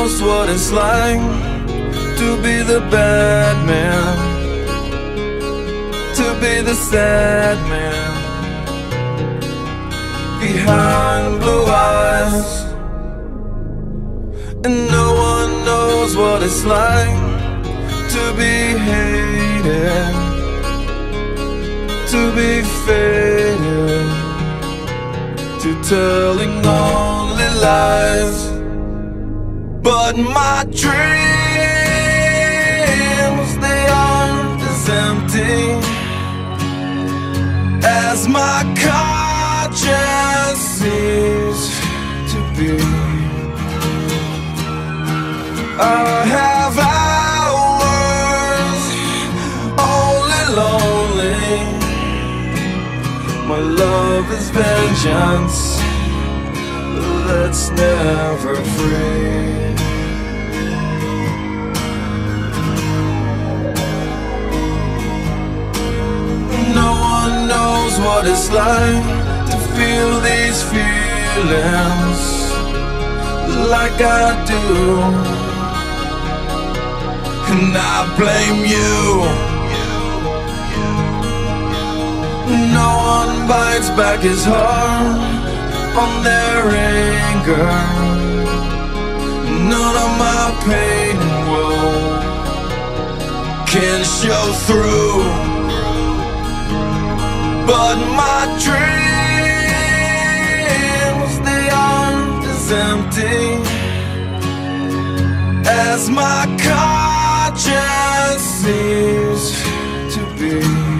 knows what it's like to be the bad man, to be the sad man behind blue eyes. And no one knows what it's like to be hated, to be faded, to telling only lies. But my dreams, they aren't as empty as my conscience seems to be. I have hours only lonely. My love is vengeance that's never free. No one knows what it's like to feel these feelings like I do, and I blame you. No one bites back his heart on their anger. None of my pain and woe can show through. But my dreams, they aren't as empty as my conscience seems to be.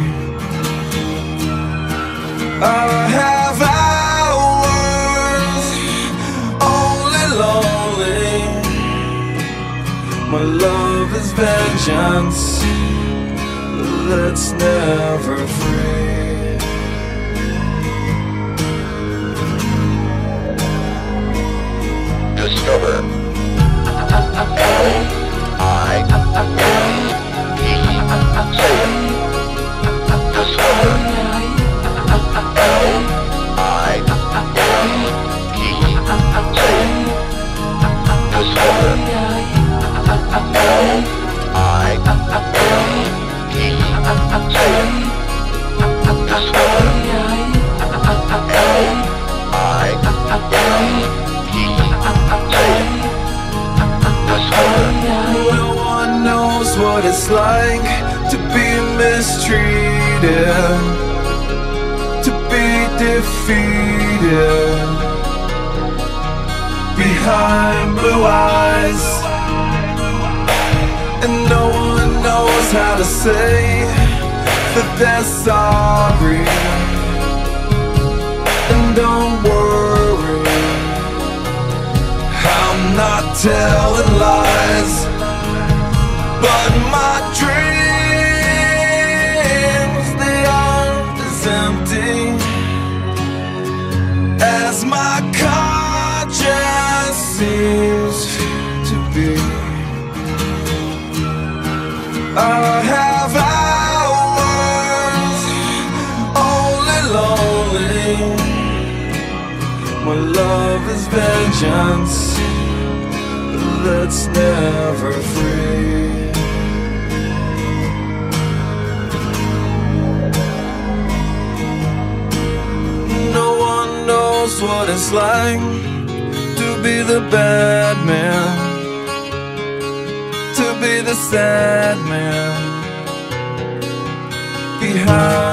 I have hours only lonely. My love is vengeance that's never free. Discover No one knows what it's like to be mistreated, to be defeated behind blue eyes. And no one knows how to say that they're sorry. And don't worry, I'm not telling lies. But my dreams, they aren't as empty as my conscience seems to be. I have hours only lonely. My love is vengeance that's never free. No one knows what it's like to be the bad man, to be the sad man behind